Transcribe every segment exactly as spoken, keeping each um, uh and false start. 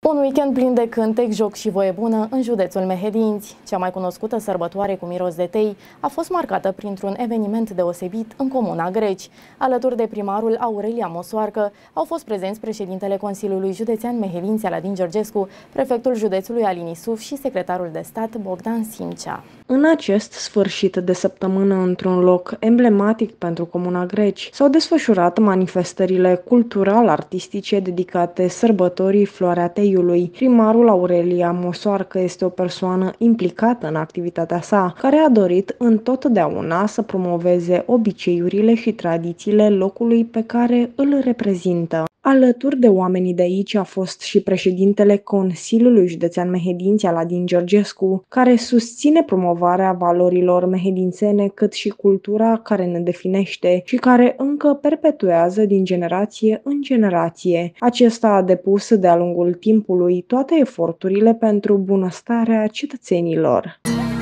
Un weekend plin de cântec, joc și voie bună în județul Mehedinți. Cea mai cunoscută sărbătoare cu miros de tei a fost marcată printr-un eveniment deosebit în comuna Greci. Alături de primarul Aurelia Mosoarcă au fost prezenți președintele Consiliului Județean Mehedinți Aladin Georgescu, prefectul județului Alin Isuf și secretarul de stat Bogdan Simcea. În acest sfârșit de săptămână, într-un loc emblematic pentru comuna Greci, s-au desfășurat manifestările cultural-artistice dedicate sărbătorii Floarea Teiului. Primarul Aurelia Mosoarcă este o persoană implicată în activitatea sa, care a dorit întotdeauna să promoveze obiceiurile și tradițiile locului pe care îl reprezintă. Alături de oamenii de aici a fost și președintele Consiliului Județean Mehedinți Aladin Georgescu, care susține promovarea valorilor mehedințene cât și cultura care ne definește și care încă perpetuează din generație în generație. Acesta a depus de-a lungul timpului toate eforturile pentru bunăstarea cetățenilor.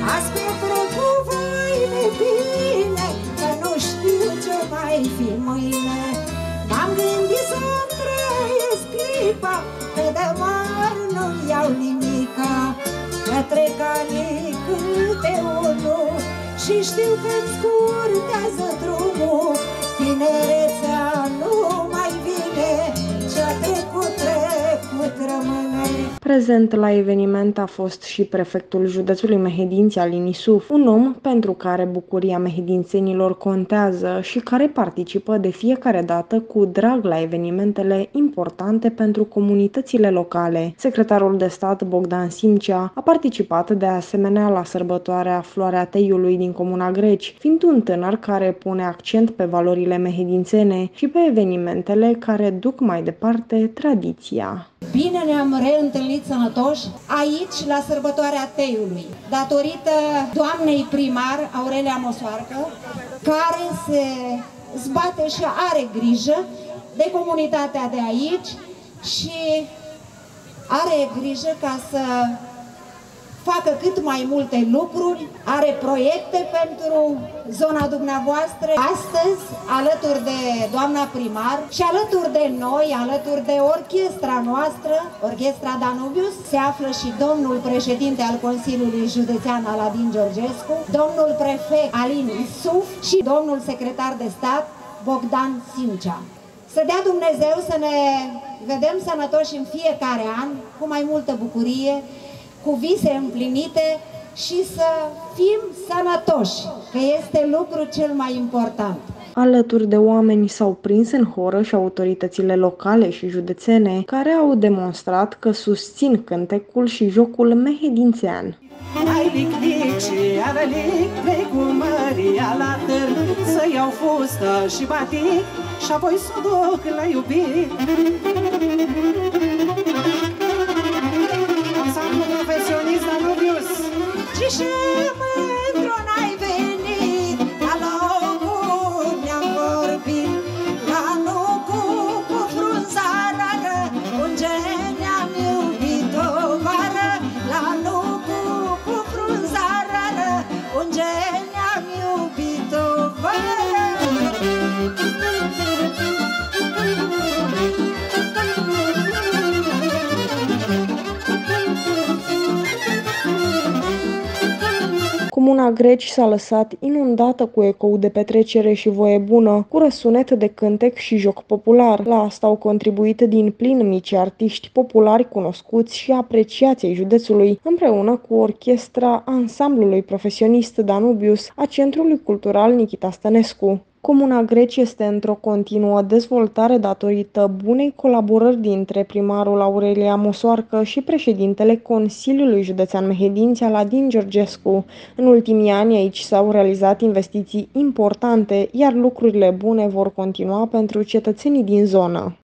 Că de mari nu iau nimica, că trec ani câte unul și știu că-mi scurtează drumul. Tinerețea nu mai vine, ce-a trecut, trecut rămâne. Prezent la eveniment a fost și prefectul județului Mehedinți Alin Isuf, un om pentru care bucuria mehedințenilor contează și care participă de fiecare dată cu drag la evenimentele importante pentru comunitățile locale. Secretarul de stat Bogdan Simcea a participat de asemenea la sărbătoarea Floarea Teiului din comuna Greci, fiind un tânăr care pune accent pe valorile mehedințene și pe evenimentele care duc mai departe tradiția. Bine ne-am reîntâlnit sănătoși aici la sărbătoarea Teiului, datorită doamnei primar Aurelia Mosoarcă, care se zbate și are grijă de comunitatea de aici și are grijă ca să facă cât mai multe lucruri, are proiecte pentru zona dumneavoastră. Astăzi, alături de doamna primar și alături de noi, alături de orchestra noastră, orchestra Danubius, se află și domnul președinte al Consiliului Județean Aladin Georgescu, domnul prefect Alin Isuf și domnul secretar de stat Bogdan Simcea. Să dea Dumnezeu să ne vedem sănătoși în fiecare an, cu mai multă bucurie, cu vise împlinite și să fim sănătoși, că este lucru cel mai important. Alături de oameni s-au prins în horă și autoritățile locale și județene, care au demonstrat că susțin cântecul și jocul mehedințean. Ai lic-lic și avelic, plec cu Maria la târg, să iau fustă și batic și apoi să o duc la iubit. Profesionist Danubius. Și și mândru n-ai venit, la locul ne-am vorbit, la locul cu frunza rară, unde ne-am iubit o vară, la locul cu frunza rară, unde ne-am iubit o vară. Comuna Greci s-a lăsat inundată cu ecou de petrecere și voie bună, cu răsunet de cântec și joc popular. La asta au contribuit din plin mici artiști populari cunoscuți și apreciați ai județului, împreună cu orchestra ansamblului profesionist Danubius a Centrului Cultural Nichita Stănescu. Comuna Greci este într-o continuă dezvoltare datorită bunei colaborări dintre primarul Aurelia Mosoarcă și președintele Consiliului Județean Mehedinți Aladin Georgescu. În ultimii ani aici s-au realizat investiții importante, iar lucrurile bune vor continua pentru cetățenii din zonă.